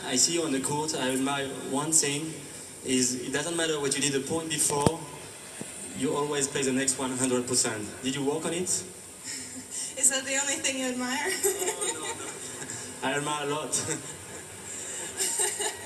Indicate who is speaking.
Speaker 1: I see you on the court, I admire one thing, is it doesn't matter what you did the point before, you always play the next 100%. Did you work on it?
Speaker 2: Is that the only thing you admire?
Speaker 1: No. I admire a lot.